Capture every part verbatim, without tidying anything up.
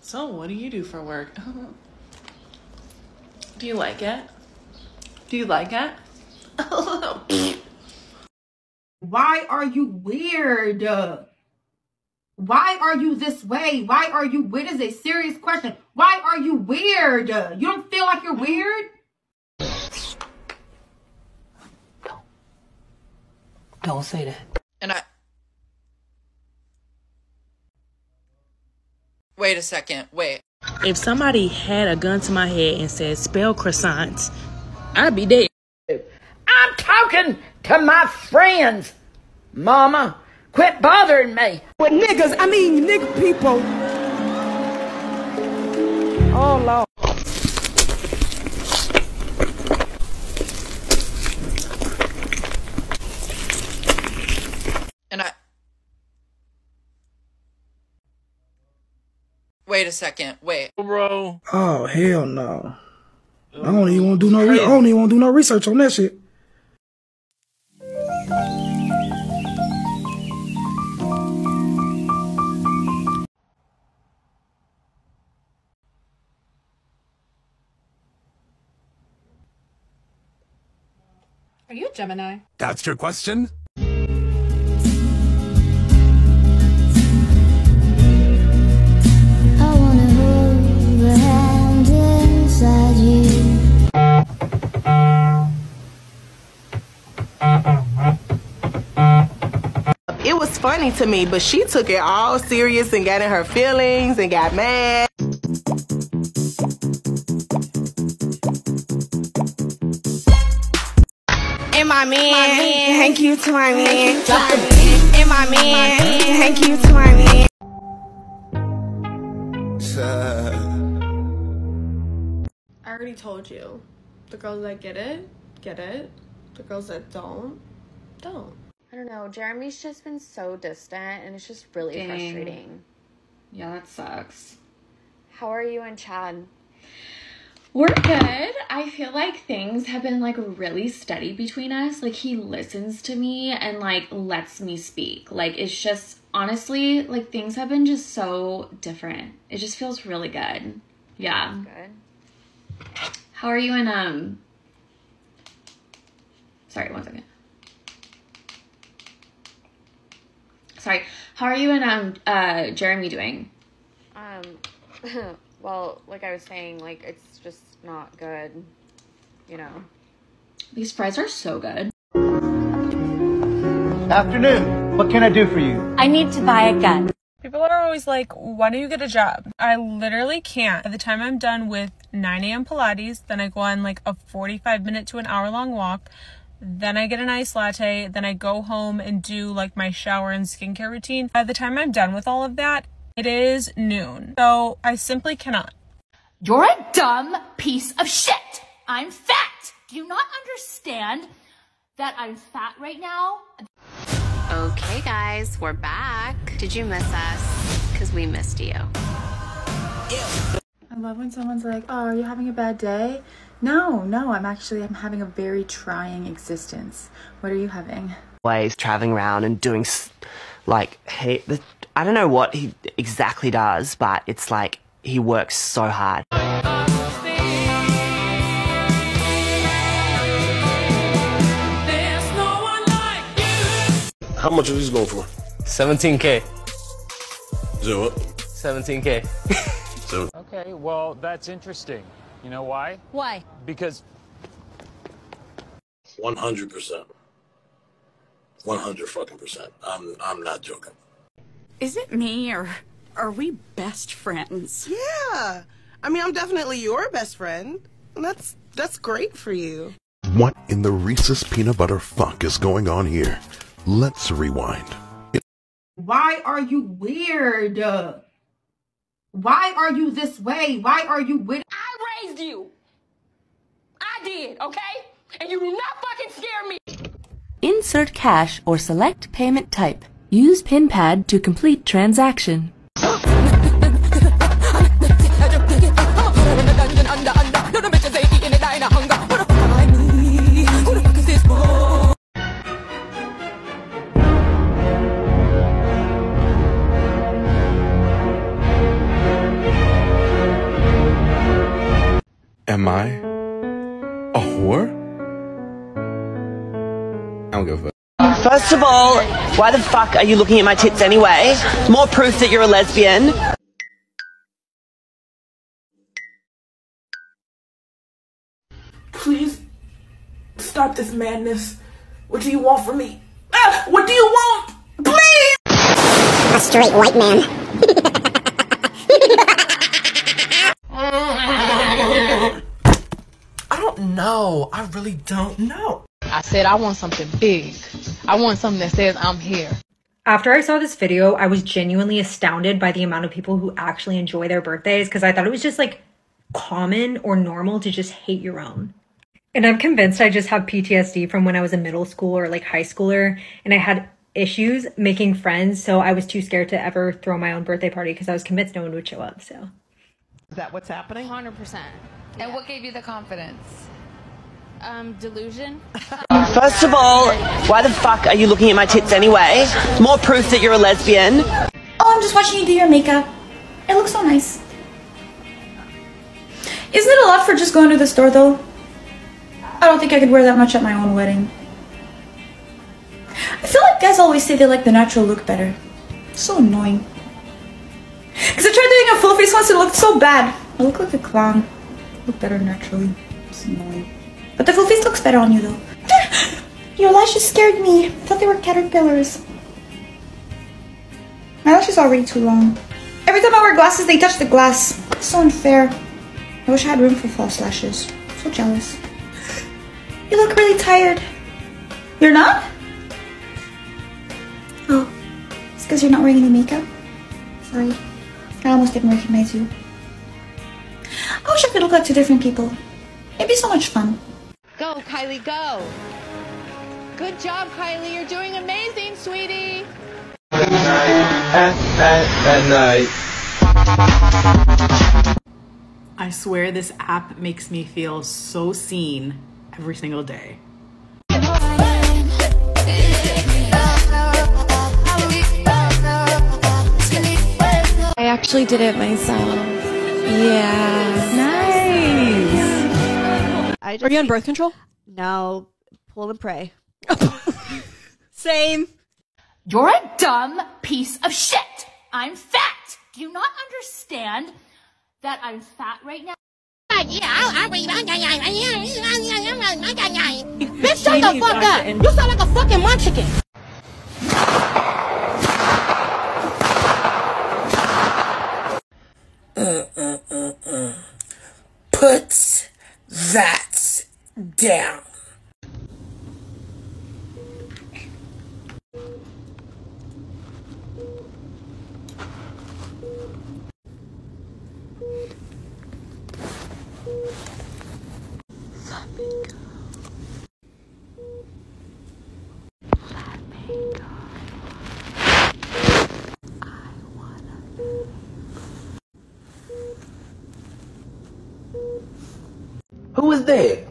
So, what do you do for work? Do you like it? Do you like it? Why are you weird? Why are you this way? Why are you weird? Is a serious question. Why are you weird? You don't feel like you're weird? Don't. Don't say that. And I... Wait a second. Wait. If somebody had a gun to my head and said, spell croissants, I'd be dead. I'm talking to my friends, Mama. Quit bothering me. With niggas, I mean nigga people. Oh, Lord. And I... Wait a second. Wait. Bro. Oh, hell no. I don't even want to do no re I don't even want to do no research on that shit. Are you a Gemini? That's your question? It was funny to me, but she took it all serious and got in her feelings and got mad. And my man, thank you to my man. And my man, thank you to my man. I already told you. The girls that get it, get it. The girls that don't, don't. I don't know. Jeremy's just been so distant, and it's just really Dang. frustrating. Yeah, that sucks. How are you and Chad? We're good. I feel like things have been like really steady between us. Like he listens to me and like lets me speak. Like it's just honestly like things have been just so different. It just feels really good. Yeah. Good. How are you and um Sorry, one second. Sorry. How are you and um uh Jeremy doing? Um well, like I was saying, like it's just not good, you know. These fries are so good. Afternoon. What can I do for you? I need to buy a gun. People are always like, why don't you get a job? I literally can't. By the time I'm done with nine A M Pilates, then I go on like a forty-five minute to an hour long walk. Then I get an iced latte. Then I go home and do like my shower and skincare routine. By the time I'm done with all of that, it is noon. So I simply cannot. You're a dumb piece of shit. I'm fat. Do you not understand that I'm fat right now? Okay, guys, we're back. Did you miss us? Because we missed you. I love when someone's like, oh, are you having a bad day? No, no, I'm actually, I'm having a very trying existence. What are you having? Ways traveling around and doing, like, he, the, I don't know what he exactly does, but it's like he works so hard. How much are these going for? seventeen K. Zero what? seventeen K. So. Okay, well, that's interesting. You know why? Why? Because... one hundred percent. one hundred fucking percent. I'm, I'm not joking. Is it me, or are we best friends? Yeah. I mean, I'm definitely your best friend. And that's, that's great for you. What in the Reese's peanut butter fuck is going on here? Let's rewind. It Why are you weird? Why are you this way? Why are you weird? I raised you. I did, okay? And you do not fucking scare me. Insert cash or select payment type. Use PIN pad to complete transaction. Am I a whore? I don't give a fuck. First of all, why the fuck are you looking at my tits anyway? More proof that you're a lesbian. Please stop this madness. What do you want from me? Ah, what do you want? Please! A straight white man. I don't know. I really don't know. I said I want something big. I want something that says I'm here. After I saw this video, I was genuinely astounded by the amount of people who actually enjoy their birthdays because I thought it was just like common or normal to just hate your own. And I'm convinced I just have P T S D from when I was a middle school or like high schooler and I had issues making friends, so I was too scared to ever throw my own birthday party because I was convinced no one would show up. So is that what's happening? one hundred percent. Yeah. And what gave you the confidence? Um, delusion. First of all, why the fuck are you looking at my tits anyway? More proof that you're a lesbian. Oh, I'm just watching you do your makeup. It looks so nice. Isn't it a lot for just going to the store though? I don't think I could wear that much at my own wedding. I feel like guys always say they like the natural look better. It's so annoying. Because I tried doing a full face once and it looked so bad. I look like a clown. I look better naturally. It's annoying. But the full face looks better on you though. Your lashes scared me. I thought they were caterpillars. My lashes are already too long. Every time I wear glasses, they touch the glass. It's so unfair. I wish I had room for false lashes. I'm so jealous. You look really tired. You're not? Oh, it's because you're not wearing any makeup? Sorry. I almost didn't recognize you. I wish I could look like two different people. It'd be so much fun. Go, Kylie, go. Good job, Kylie. You're doing amazing, sweetie. At night, at, at, at night. I swear this app makes me feel so seen every single day. I actually did it myself. Yeah. Nice. I just Are you on birth control? No. Pull and pray. Same. You're a dumb piece of shit. I'm fat. Do you not understand that I'm fat right now? Bitch, shut the fuck up. You sound like a fucking munchkin. Uh, uh, uh, uh. Put that down. Who is that?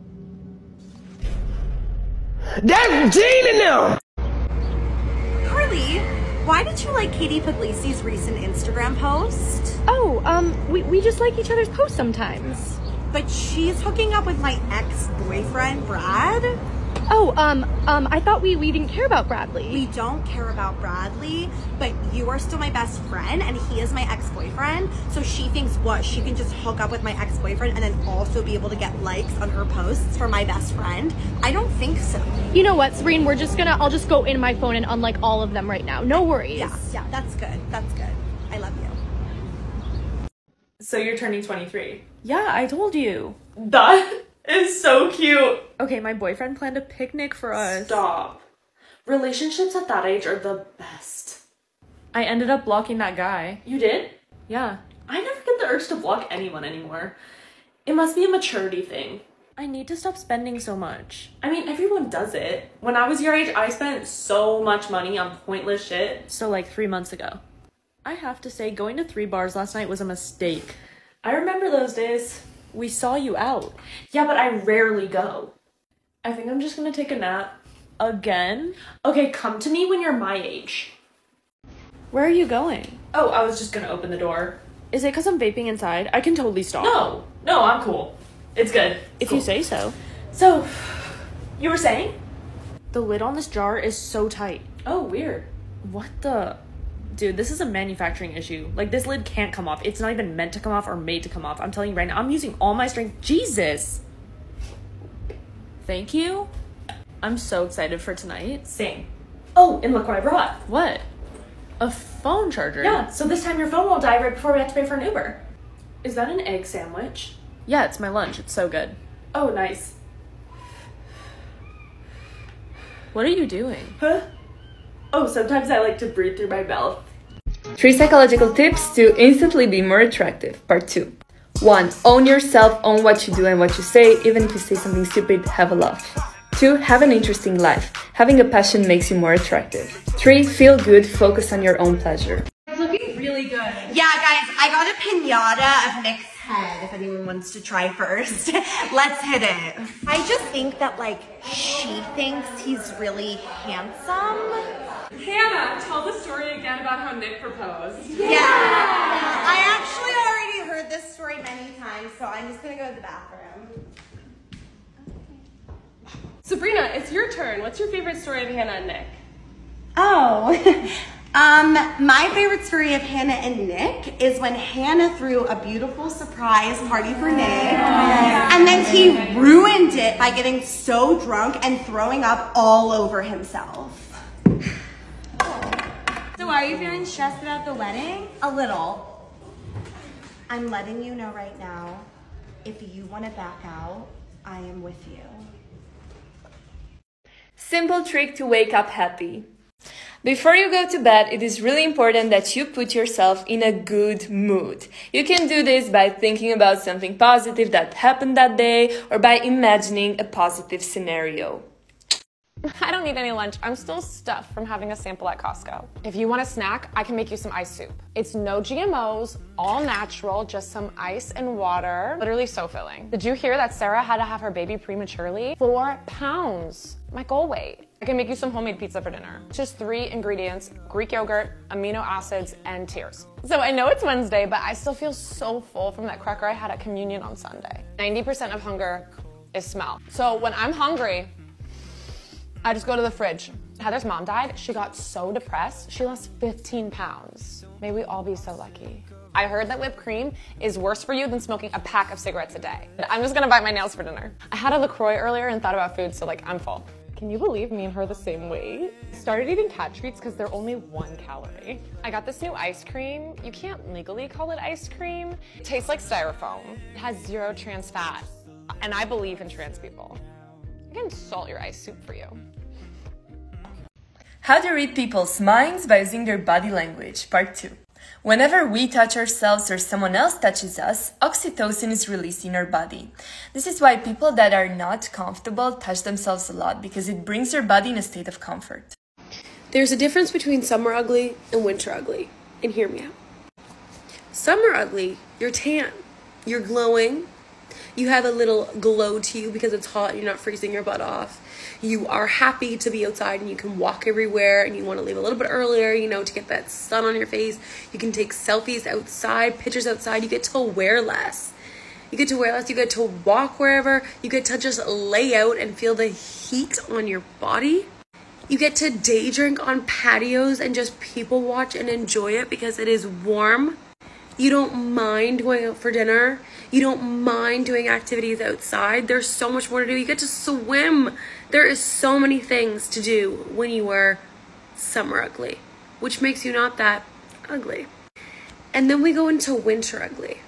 That's Gene now! Carly, why did you like Katie Puglisi's recent Instagram post? Oh, um, we, we just like each other's posts sometimes. But she's hooking up with my ex-boyfriend, Brad? Oh, um, um, I thought we, we didn't care about Bradley. We don't care about Bradley, but you are still my best friend, and he is my ex-boyfriend. So she thinks what? She can just hook up with my ex-boyfriend and then also be able to get likes on her posts for my best friend? I don't think so. You know what, Serene? We're just gonna, I'll just go in my phone and unlike all of them right now. No worries. Yeah, yeah, that's good. That's good. I love you. So you're turning twenty-three. Yeah, I told you. That is so cute. Okay, my boyfriend planned a picnic for us. Stop. Relationships at that age are the best. I ended up blocking that guy. You did? Yeah. I never get the urge to block anyone anymore. It must be a maturity thing. I need to stop spending so much. I mean, everyone does it. When I was your age, I spent so much money on pointless shit. So like three months ago. I have to say, going to three bars last night was a mistake. I remember those days. We saw you out. Yeah, but I rarely go. I think I'm just gonna take a nap. Again? Okay, come to me when you're my age. Where are you going? Oh, I was just gonna open the door. Is it because I'm vaping inside? I can totally stop. No, no, I'm cool. It's good. If Cool. you say so. So, you were saying? The lid on this jar is so tight. Oh, weird. What the? Dude, this is a manufacturing issue. Like, this lid can't come off. It's not even meant to come off or made to come off. I'm telling you right now, I'm using all my strength. Jesus. Thank you. I'm so excited for tonight. Same. Oh, and look what I brought. What? A phone charger? Yeah, so this time your phone won't die right before we have to pay for an Uber. Is that an egg sandwich? Yeah, it's my lunch. It's so good. Oh, nice. What are you doing? Huh? Oh, sometimes I like to breathe through my mouth. Three psychological tips to instantly be more attractive. Part two. One. Own yourself, own what you do and what you say. Even if you say something stupid, have a laugh. Two. Have an interesting life. Having a passion makes you more attractive. Three. Feel good, focus on your own pleasure. It's looking really good. Yeah, guys, I got a pinata of Nick's head if anyone wants to try first. Let's hit it. I just think that, like, she thinks he's really handsome. Hannah, tell the story again about how Nick proposed. Yeah. yeah. I actually already heard this story many times, so I'm just gonna go to the bathroom. Sabrina, it's your turn. What's your favorite story of Hannah and Nick? Oh, um, my favorite story of Hannah and Nick is when Hannah threw a beautiful surprise party for Nick, and then he ruined it by getting so drunk and throwing up all over himself. So are you feeling stressed about the wedding? A little. I'm letting you know right now, if you want to back out, I am with you. Simple trick to wake up happy. Before you go to bed, it is really important that you put yourself in a good mood. You can do this by thinking about something positive that happened that day or by imagining a positive scenario. I don't need any lunch. I'm still stuffed from having a sample at Costco. If you want a snack, I can make you some ice soup. It's no G M Os, all natural, just some ice and water. Literally so filling. Did you hear that Sarah had to have her baby prematurely? Four pounds. My goal weight. I can make you some homemade pizza for dinner. Just three ingredients: Greek yogurt, amino acids, and tears. So I know it's Wednesday, but I still feel so full from that cracker I had at communion on Sunday. ninety percent of hunger is smell. So when I'm hungry, I just go to the fridge. Heather's mom died. She got so depressed. She lost fifteen pounds. May we all be so lucky. I heard that whipped cream is worse for you than smoking a pack of cigarettes a day. I'm just gonna bite my nails for dinner. I had a LaCroix earlier and thought about food, so like, I'm full. Can you believe me and her the same weight? Started eating cat treats because they're only one calorie. I got this new ice cream. You can't legally call it ice cream. It tastes like styrofoam. It has zero trans fat. And I believe in trans people. I can salt your ice soup for you. How to read people's minds by using their body language, part two. Whenever we touch ourselves or someone else touches us, oxytocin is released in our body. This is why people that are not comfortable touch themselves a lot, because it brings their body in a state of comfort. There's a difference between summer ugly and winter ugly, and hear me out. Summer ugly, you're tan, you're glowing, you have a little glow to you because it's hot and you're not freezing your butt off. You are happy to be outside and you can walk everywhere and you want to leave a little bit earlier, you know, to get that sun on your face. You can take selfies outside, pictures outside. You get to wear less. You get to wear less. You get to walk wherever. You get to just lay out and feel the heat on your body. You get to day drink on patios and just people watch and enjoy it because it is warm. You don't mind going out for dinner. You don't mind doing activities outside. There's so much more to do. You get to swim. There is so many things to do when you are summer ugly, which makes you not that ugly. And then we go into winter ugly.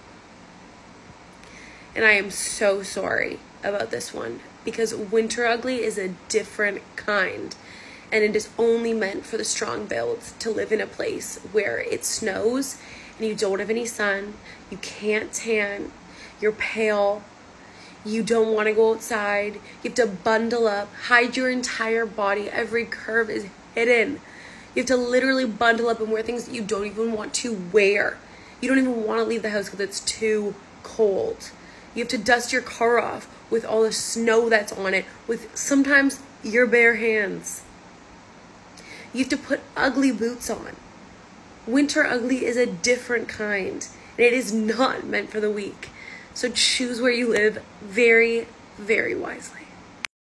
And I am so sorry about this one because winter ugly is a different kind. And it is only meant for the strong builds to live in a place where it snows and you don't have any sun, you can't tan, you're pale, you don't want to go outside, you have to bundle up, hide your entire body, every curve is hidden. You have to literally bundle up and wear things that you don't even want to wear. You don't even want to leave the house because it's too cold. You have to dust your car off with all the snow that's on it, with sometimes your bare hands. You have to put ugly boots on. Winter ugly is a different kind, and it is not meant for the weak. So choose where you live very, very wisely.